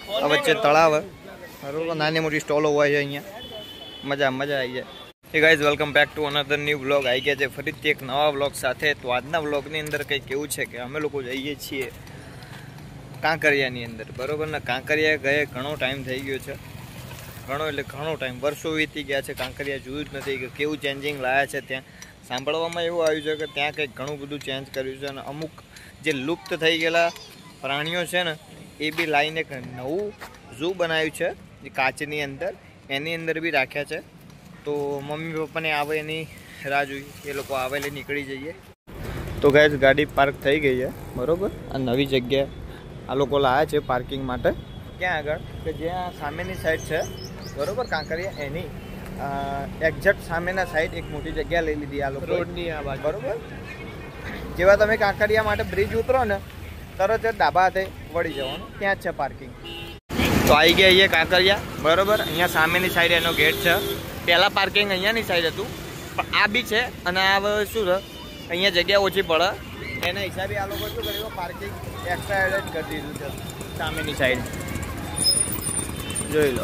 આ વચ્ચે તળાવ બરોબર, નાની મોટી સ્ટોલો હોય છે અહીંયા, મજા આવી જાય. Hey guys, welcome back to another new vlog. આવી ગયા છે ફરીથી એક નવા વ્લોગ સાથે. તો આજના વ્લોગની અંદર કંઈક એવું છે કે અમે લોકો જઈએ છીએ કાંકરિયાની અંદર, બરોબર ને. કાંકરિયા ગયે ઘણો ટાઈમ થઈ ગયો છે, ઘણો ટાઈમ, વર્ષો વીતી ગયા છે. કાંકરિયા જોયું જ નથી કે કેવું ચેન્જિંગ લાયા છે. ત્યાં સાંભળવામાં એવું આવ્યું છે કે ત્યાં કંઈક ઘણું બધું ચેન્જ કર્યું છે અને અમુક જે લુપ્ત થઈ ગયેલા પ્રાણીઓ છે ને એ બી લાઈને એક નવું ઝૂ બનાવ્યું છે જે કાચની અંદર, એની અંદર બી રાખ્યા છે. તો મમ્મી પપ્પાને આવે એની રાહ જોઈએ, એ લોકો આવે એટલે નીકળી જઈએ. તો ગાઈઝ, ગાડી પાર્ક થઈ ગઈ છે બરોબર. આ નવી જગ્યાએ આ લોકો લાવ્યા છે પાર્કિંગ માટે. ક્યાં આગળ કે જ્યાં સામેની સાઈડ છે બરોબર કાંકરિયા, એની એક્ઝેક્ટ સામેના સાઈડ એક મોટી જગ્યા લઈ લીધી આ લોકો રોડની આ બાજુ, બરોબર. જેવા તમે કાંકરિયા માટે બ્રિજ ઉતરો ને તરત જ ડાબા હાથે વળી જવાનું, ત્યાં જ છે પાર્કિંગ. તો આવી ગયા અહીંયા કાંકરિયા બરોબર. અહીંયા સામેની સાઈડ એનો ગેટ છે. પહેલાં પાર્કિંગ અહીંયાની સાઈડ હતું, પણ આ બી છે અને આ શું છે અહીંયા જગ્યા ઓછી પડે એના હિસાબે આ લોકો શું કર્યું, પાર્કિંગ એક્સ્ટ્રા એડ જ કરી દીધું છે સામેની સાઈડ. જોઈ લો,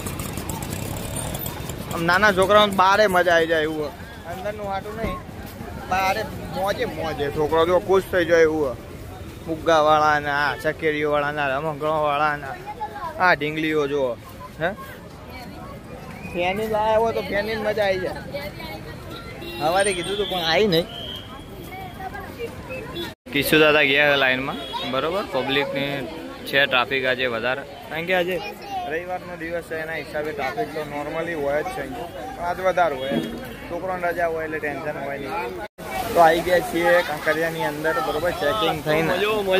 આમ નાના છોકરાઓને બારે મજા આવી જાય એવું, અંદરનું હાટું નહીં, બારે મોજે છોકરો જો ખુશ થઈ જાય એવું. ફુગ્ગાવાળાના, આ ચકેરીઓવાળાના, રમકડાવાળાના, આ ઢીંગલીઓ જુઓ. હે ફેની લાવ્યા હોય તો ફેની મજા આવી જાય. સવારે કીધું હતું પણ આવી નહીં. કિશુ દાદા ગયા લાઈનમાં બરોબર. પબ્લિકની છે ટ્રાફિક આજે વધારે, કારણ કે આજે રવિવારનો દિવસ છે એના હિસાબે ટ્રાફિક તો નોર્મલી હોય જ છે અહીંયા, આજ વધારે હોય. છોકરાને રજા હોય એટલે ટેન્શન હોય નહીં. તો આવી ગયા છીએ કાંકરિયાની અંદર બરોબર, ચેકિંગ થઈને.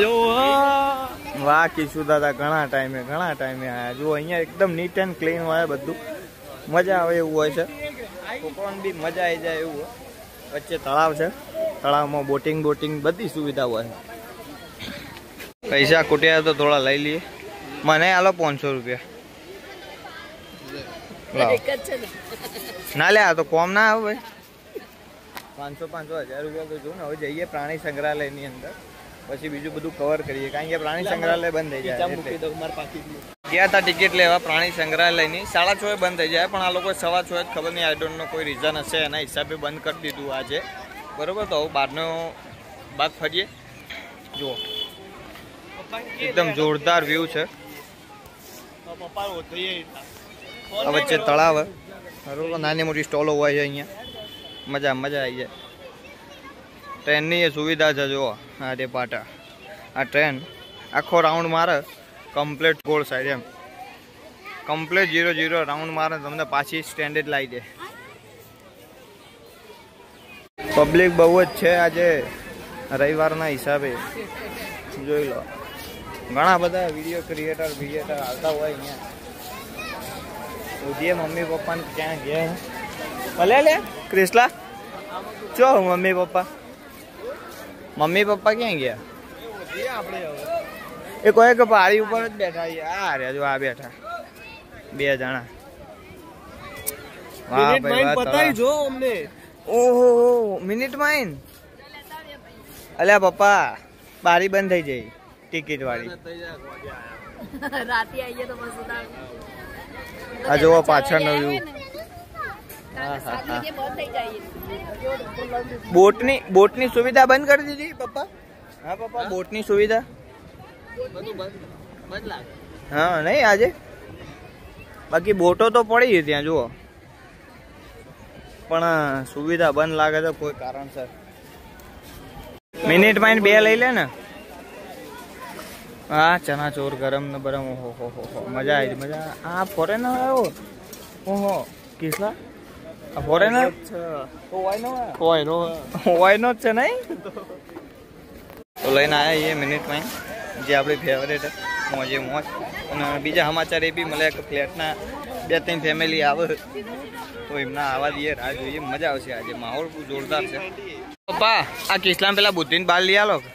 વાહ કિશુ દાદા, ઘણા ટાઈમે આવ્યા. જુઓ અહીંયા એકદમ નીટ એન્ડ ક્લીન હોય બધું, મજા આવે એવું હોય છે. છોકરાને બી મજા આવી જાય એવું હોય. વચ્ચે તળાવ છે, તળાવમાં બોટિંગ બધી સુવિધા હોય. પૈસા ખૂટ્યા તો થોડા લઈ લઈએ. મને આલો 500 રૂપિયા. ના લે, આ તો કોમ ના આવે ભાઈ. 500 1000 રૂપિયા તો જો ને. હવે જઈએ પ્રાણી સંગ્રહાલયની અંદર, પછી બીજું બધું કવર કરીએ, કારણ કે પ્રાણી સંગ્રહાલય બંધ થઈ જાય. ગયા હતા ટિકિટ લેવા પ્રાણી સંગ્રહાલયની, 6:30 બંધ થઈ જાય, પણ આ લોકો 6:15 ખબર નહીં, આઈ ડોન્ટ નો કોઈ રીઝન હશે એના હિસાબે બંધ કરી દીધું આજે બરોબર. તો બહારનો ભાગ ફરીએ. જુઓ એકદમ જોરદાર વ્યૂ છે. વચ્ચે તળાવ બરોબર, નાની મોટી સ્ટોલો હોય છે અહીંયા, મજા આવી જાય. ટ્રેનની એ સુવિધા છે. જુઓ આ તે પાટા, આ ટ્રેન આખો રાઉન્ડ મારે કમ્પ્લીટ ગોળ સાઈડ, એમ કમ્પ્લીટ 0-0 રાઉન્ડ મારે, તમને પાછી સ્ટેન્ડર્ડ લાવી દે. પબ્લિક બહુ જ છે આજે રવિવારના હિસાબે. જોઈ લો, ઘણા બધા વિડીયો ક્રિએટર આવતા હોય અહીંયા. પૂછીએ મમ્મી પપ્પાને ક્યાં ગયા. ભલે લે ક્રિસ્લા, ચો મમ્મી પપ્પા ક્યાં ગયા? એ કોઈ કે પાડી ઉપર જ બેઠા. આ રે જો આ બેઠા 2 જણા. વાહ ભાઈ, બતાવી જો અમને. ઓહો, મિનિટ માઇન. અલ્યા પપ્પા, બારી બંધ થઈ જાય ટિકિટ વાળી. આ જોવો પાછળનો વ્યૂ. બોટની સુવિધા બંધ કરી દીધી પપ્પા. હા પપ્પા, બોટની સુવિધા હા નહીં આજે, બાકી બોટો તો પડી ત્યાં જુઓ, પણ સુવિધા બંધ લાગે છે કોઈ કારણસર. મિનિટ માં 2 લઈ લે ને. હા ચનાચોર ગરમ ને બરમ. ઓહો મજા આવી મજા. આ ફોરેનર આવ્યો. ઓહો કિસલા, આ ફોરેનર હોય નો જ છે નહીં. તો લઈને આવ્યા એ મિનિટ માં, જે આપણી ફેવરેટ મોજે મોજ. અને બીજા સમાચાર એ બી મળે કે ફ્લેટના 2-3 ફેમિલી આવે તો એમના આવા દઈએ, રાહ જોઈએ. મજા આવશે આજે, માહોલ બહુ જોરદાર છે. પપ્પા આ કિસ્લામ પેલા બુદ્ધિને બાલ લઈ આલો.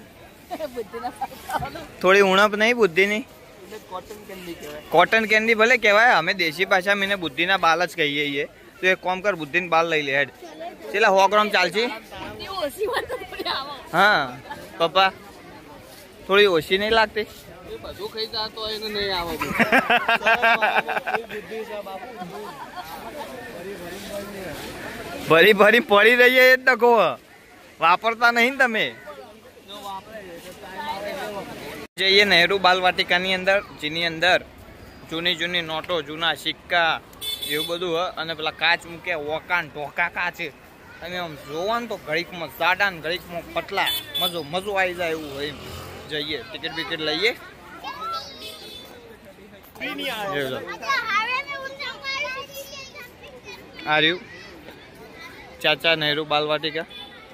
થોડી ઉણપ નહીં બુદ્ધિની? કોટન કેન્ડી ભલે કહેવાય, અમે દેશી ભાષા મેં બુદ્ધિના બાલ જ કહીએ છીએ. તો એક કામ કર, બુદ્ધિને બાલ લઈ લે. હેડ ચેલા 100 ગ્રામ ચાલશે? હા પપ્પા થોડી ઓછી નહીં લાગતી? ભરી ભરી પડી રહી છે એટલે કહો, વાપરતા નહીં તમે. જઈએ નહેરુ બાલવાટિકાની અંદર, જેની અંદર જૂની જૂની નોટો, જૂના સિક્કા એવું બધું હ. અને પેલા કાચ મૂકે ઓકાન ઢોકા કાચ, તમે આમ જોવો ને તો ઘડીકમાં સાડા ને ઘડીકમાં પતલા, મજો આવી જાય એવું હોય. જઈએ ટિકિટ બિકિટ લઈએ. આ રહ્યું ચાચા નહેરુ બાલવાટિકા,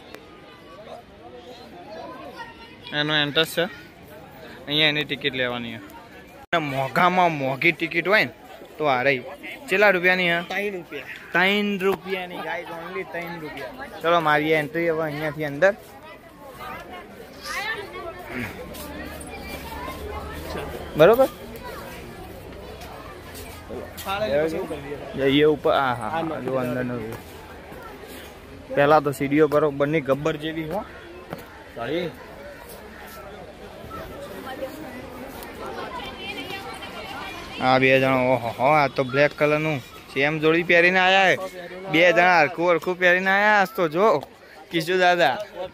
એનો એન્ટ્રન્સ છે. અહીંયા એની ટિકિટ લેવાની છે. મોંઘામાં મોંઘી ટિકિટ હોય ને તો આ રહી. કેટલા રૂપિયાની હે? 3 રૂપિયાની ગાઈસ, ઓનલી 3 રૂપિયા. ચલો મારી એન્ટ્રી હવે અહીંયાથી અંદર. બરોબર, જઈએ ઉપર. હા, જો અંદર નો પેલા તો સીડીઓ બરોબરની ગબ્બર જેવી હો. હા, 2 જણા. ઓહો, આ તો બ્લેક કલર નું સેમ જોડી પહેરીને આયા. 2 જણા હરખું પહેરીને આયા. તો જો કિશુ દાદા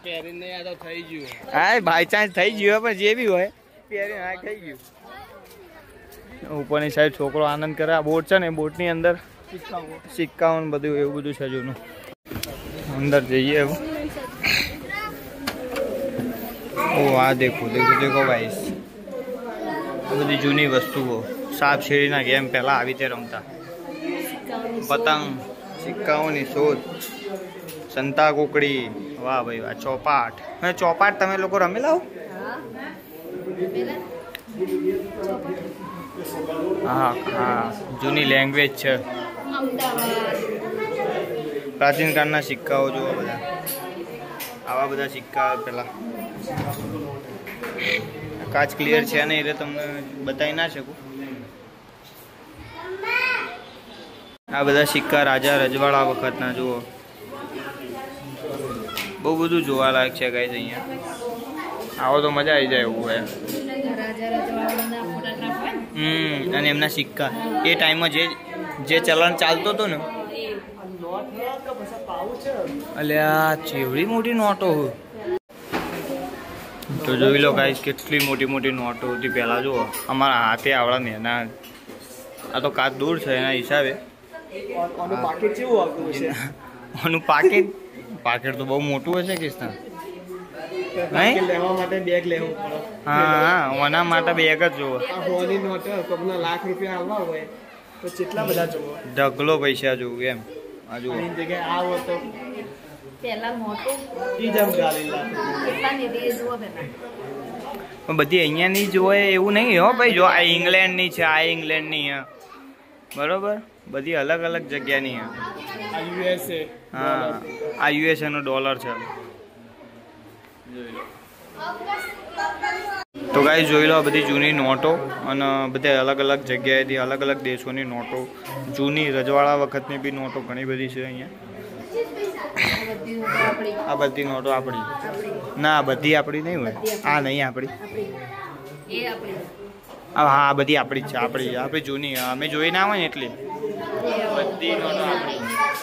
હા, બાય ચાન્સ થઈ ગયું પણ જે બી હોય પહેરીને આ થઈ ગયું. ઉપરની સાઈડ છોકરો આનંદ કરે. આ બોટ છે ને, બોટની અંદર સિક્કાઓ બધું એવું બધું છે જૂનું. અંદર જઈએ એવું. ઓ આ દેખો ભાઈ, બધી જૂની વસ્તુઓ. સાપ સીડીના ગેમ પહેલા આવી રીતે રમતા. પતંગ, સિક્કાઓની શોધ, સંતા કુકડી. વાહ ભાઈ વાહ. ચોપાટ. ચોપાટ તમે લોકો રમેલા હો? હા હા, જૂની લેંગ્વેજ છે. પ્રાચીન કાળના સિક્કાઓ જોવા બધા. આવા બધા સિક્કા પેલા. કાચ ક્લિયર છે ને એટલે તમને બતાવી ના શકું. આ બધા સિક્કા રાજા રજવાડા વખતના જુઓ. બહુ બધું જોવાલાયક છે ગાઈસ અહીંયા. આવો તો મજા આવી જાય એવું હોય. અને એમના સિક્કા એ ટાઈમમાં જે ચલણ ચાલતો હતો ને, અલ્યા ચેવડી મોટી નોટો. તો જોઈ લો ગાઈસ, કેટલી મોટી મોટી નોટો હતી પહેલા. જુઓ અમારા હાથે આવડા ને એના. આ તો કાચ દૂર છે એના હિસાબે. આનું પાકેટ તો બહુ મોટું હશે કિસ્તા. હા, ઓના માટે બેગ જ જોવો. લાખ રૂપિયા આવવા હોય તો કેટલા બધા જોવો. ઢગલો પૈસા જોવું એમ. આ જુઓ બધી અહીંયાની જ હોય એવું નહીં હો ભાઈ. જો આ ઇંગ્લેન્ડની છે, આ ઇંગ્લેન્ડની હે, બરોબર. બધી અલગ અલગ જગ્યાની હે. હા, આ યુએસએ નો ડોલર છે. તો ગાઈસ જોઈ લો બધી જૂની નોટો. અને બધા અલગ અલગ જગ્યાએથી અલગ અલગ દેશોની નોટો. જૂની રજવાડા વખતની બી નોટો ઘણી બધી છે અહીંયા. આ બધી નોટો આપણી ના, બધી આપણી નહીં હોય. આ નહીં આપણી. હા, બધી આપણી જ છે. આપણી જૂની અમે જોઈ ના હોય ને એટલે બધી નોટો આપણી.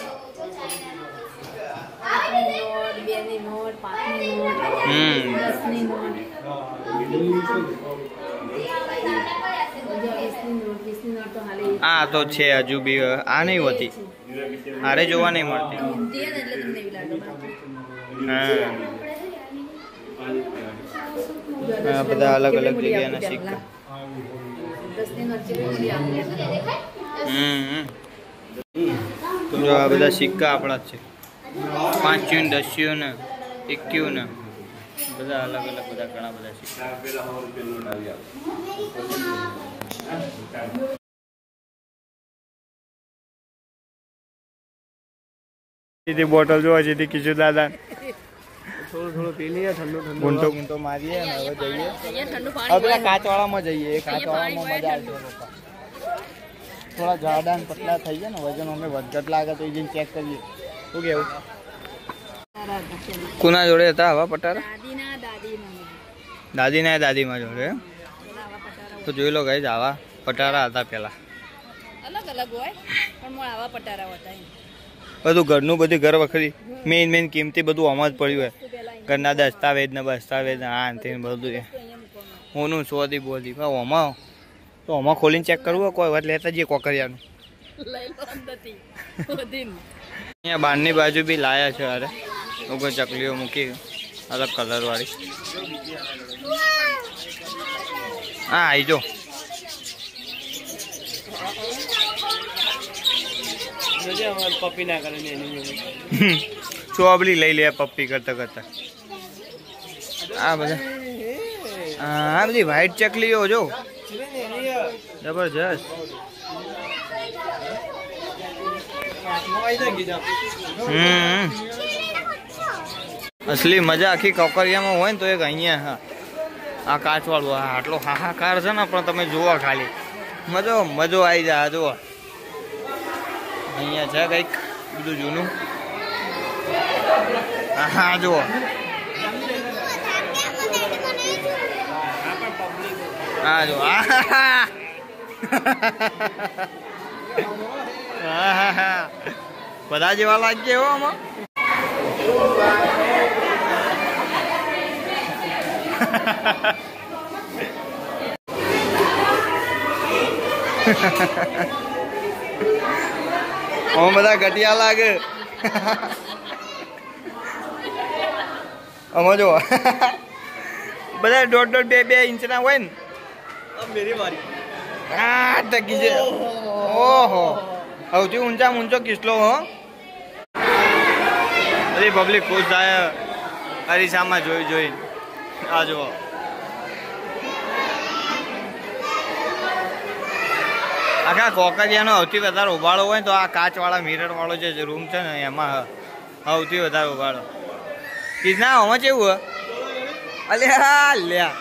આ તો છે હજુ બી. આ નહીં હોતી, આરે જોવા નહીં મળતી. હા, બધા અલગ અલગ જગ્યાના સિક્કા. જો આ બધા સિક્કા આપણા જ છે. 5 10 ને 1 ને બધા અલગ અલગ બધા ઘણા બધા સિક્કા. સીધી બોટલ જોવા સીધી કિશોર દાદા. થોડું પી લઈએ, ઠંડો ગુંટો મારીએ ને હવે જઈએ. હવે પેલા કાચવાળામાં જઈએ. કાચવાળામાં મજા આવશે. થોડા જાડા ને પતલા થઈ જાય ને, વજન અમે વધઘટ લાગે તો એ જઈને ચેક કરીએ. શું કેવું? કોના જોડે હતા આવા પટારા? દાદીના દાદીમાં જોડે. તો જોઈ લો ગાઈઝ, આવા પટારા હતા પહેલા. અલગ અલગ હોય પણ મોળ આવા પટારા હતા. બધું ઘરનું, બધી ઘર વખરી મેઇન કિંમતી બધું આમાં જ પડ્યું હોય. ઘરના દસ્તાવેજ ને બસ્તાવેજ આ તે બધું હોનું સોદી બોધી ઓમાં તો આમાં ખોલીને ચેક કરવું હોય. કોઈ વાત લેતા જઈએ કોકરિયાનું. અહીંયા બહારની બાજુ બી લાયા છે. અરે ઉગો ચકલીઓ મૂકી અલગ કલર વાળી. હા આવી જો. પપ્પી ના કરે ચોબલી લઈ લે પપ્પી કરતા કરતા. આ બધા આ બધી વ્હાઈટ ચકલીઓ જો જબરજસ્ત. અસલી મજા આખી કોકરિયામાં હોય ને તો એક અહીંયા. હા આ કાચ વાળું આટલો હાહાકાર છે ને, પણ તમે જુઓ ખાલી મજો આવી જાય. જુઓ અહીંયા છે કઈક બધું જૂનું. હા જુઓ હા જો બધા જેવા લાગે હો આમાં. બધા ઘટિયા લાગે. આમાં જો બધા 1.5-2 ઇંચના હોય ને. ટકી છે. ઓહો સૌથી ઊંચો કિસ્લો. હો બધી પબ્લિક ખુશ થાય અરીસામાં જોઈ. આ જુઓ આખા કોકરિયાનો સૌથી વધારે ઉભાળો હોય તો આ કાચવાળા મિરર વાળો જે રૂમ છે ને એમાં સૌથી વધારે ઉભાળો. કિસના આમાં કેવું અલે હા લ્યા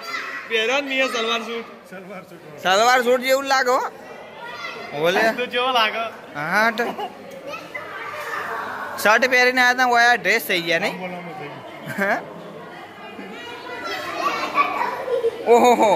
સલવાર સૂટ જેવું લાગે હો. બોલે હા શર્ટ પહેરીને આવ્યા હતા ડ્રેસ થઈ ગયા નહીં. ઓહો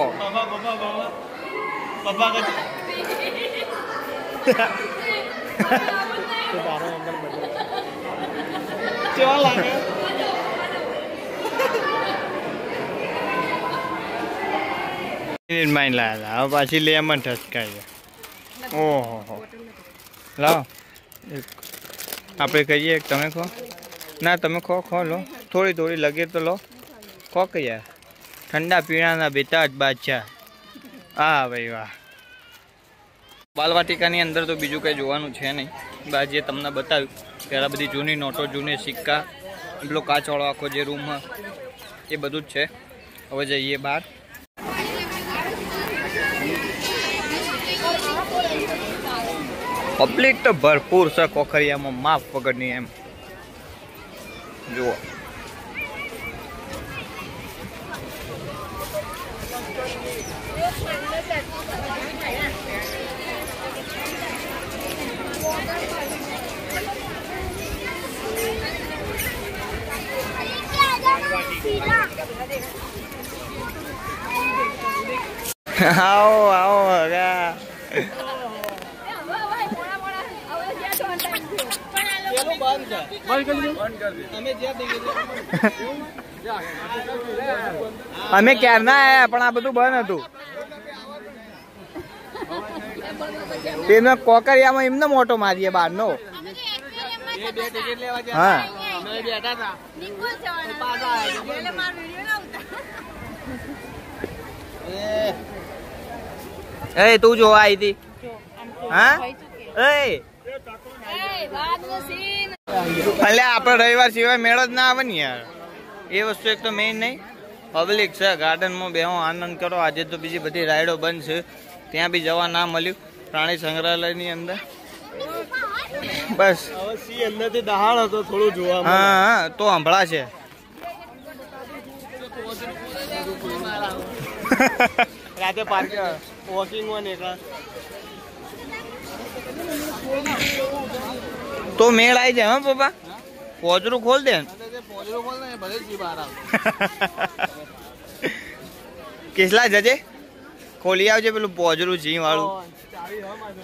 માઇન લાયા હવે પાછી લેમન ઠસકાય. ઓહો લાવો આપણે કહીએ તમે ખો. ના તમે ખો લો. થોડી લગે તો લો. ખો કે યાર ઠંડા પીણાના બેતાજ બાદશાહ. હા ભાઈ વાહ. બાલવાટિકાની અંદર તો બીજું કંઈ જોવાનું છે નહીં. બાજીએ તમને બતાવ્યું પહેલાં બધી જૂની નોટો, જૂની સિક્કા, પેલો કાચવાળો આખો જે રૂમ એ બધું જ છે. હવે જઈએ બહાર. પબ્લિક તો ભરપૂર છે કોખરિયામાં, માફ વગરની એમ જુઓ. આવો અમે ક્યારના આયા પણ આ બધું બંધ હતું. તેનો કોકરિયામાં એમને મોટો મારીએ બહારનો. હા એ તું જોવા આવી હતી. હા એટલે આપડે રવિવાર સિવાય મેળો જ ના આવે ને યાર. એ વસ્તુ એક તો મેઇન નહીં. પબ્લિક છે ગાર્ડનમાં બેહો આનંદ કરો. આજે તો બીજી બધી રાઈડો બંધ છે. ત્યાં બી જવા ના મળ્યું. પ્રાણી સંગ્રહાલયની અંદર બસ અંદરથી દહાડ હતો થોડું જોવા. હા તો હંભળા છે. રાતે પાર્ક વોકિંગ માં નીકળા તો મેળ આવી જાય. હા પપ્પા પોજરું ખોલ દે. કેટલા જજે ખોલી આવજે પેલું પોજરું જી વાળું. ચાવી હો માજો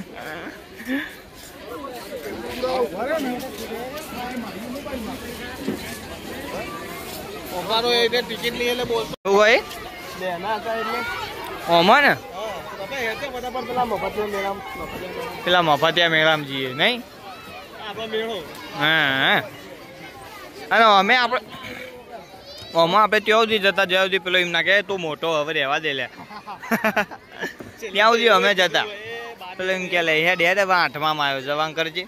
ઓફારો એટલે ટિકિટ લઈ એટલે બોલતો શું હોય લેના હતા એટલે ઓમાં ને તમે હેતે બધા પર પેલા મફતિયા મેળામ પેલા મફતિયા મેળામ જઈએ નહીં. આપણો મેળો હા અને અમે આપણે ઓમાં આપણે ત્યાં સુધી જતા જ્યાં સુધી પેલો એમ ના કહે તું મોટો હવે રહેવા દે લે ત્યાં સુધી અમે જતા પેલો એમ કે લે હેડ હેડ હવે 8માં આવ્યો જવાન કરજે.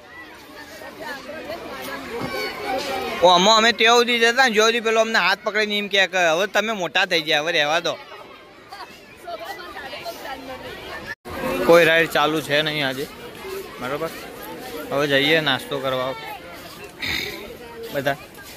ઓમાં અમે ત્યાં સુધી જતા ને જ્યાં સુધી પેલો અમને હાથ પકડીને એમ કે હવે તમે મોટા થઈ ગયા હવે રહેવા દો. કોઈ રાઈડ ચાલુ છે નહીં આજે બરોબર. હવે જઈએ નાસ્તો કરવા બધા.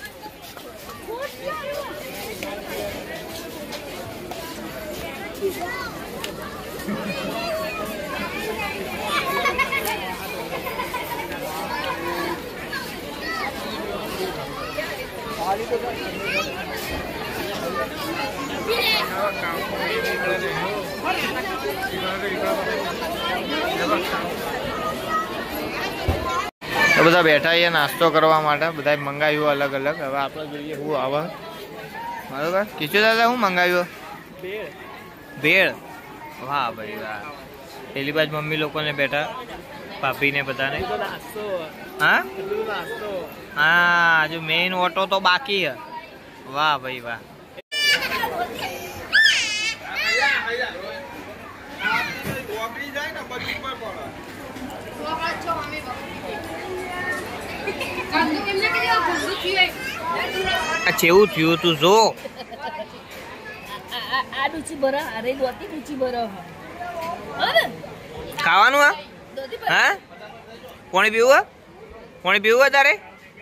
બધા બેઠા છીએ નાસ્તો કરવા માટે. બધા મંગાવ્યું અલગ અલગ. હવે આપણે જોઈએ શું આવે બરોબર. કિશોર દાદા શું મંગાવ્યું? ભેળ. વાહ ભાઈ વાહ. પેલી બાજુ મમ્મી લોકોને બેઠા ભાભીને બધાને. હા હા હજુ મેઇન ઓટો તો બાકી હે. વાહ ભાઈ વાહ. આ કેવું થયું તું જો. આ ડૂચી ભરા અરે દોતી ડૂચી ભરા ખાવાનું આ હા કોણ પીવું કોણ પીવું તારે?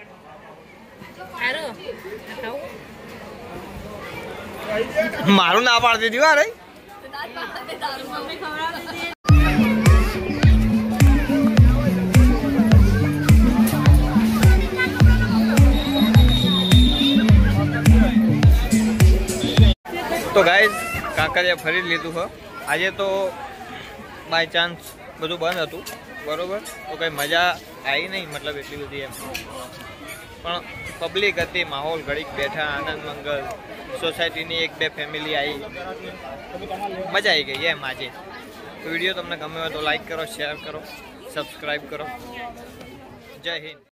મારું ના પાડતી હતી અરે. તો ગાઈઝ કાંકરિયા ફરી લીધું હો. આજે તો બાય ચાન્સ બધું બંધ હતું બરોબર. તો કંઈ મજા આવી નહીં મતલબ એટલી બધી એમ. પણ પબ્લિક હતી, માહોલ ઘડીક બેઠા, આનંદ મંગલ, સોસાયટીની 1-2 ફેમિલી આવી, મજા આવી ગઈ એમ આજે. તો વિડીયો તમને ગમે હોય તો લાઈક કરો, શેર કરો, સબસ્ક્રાઈબ કરો. જય હિન્દ.